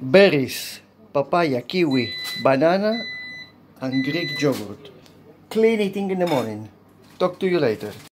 berries, papaya, kiwi, banana, and Greek yogurt. Clean eating in the morning. Talk to you later.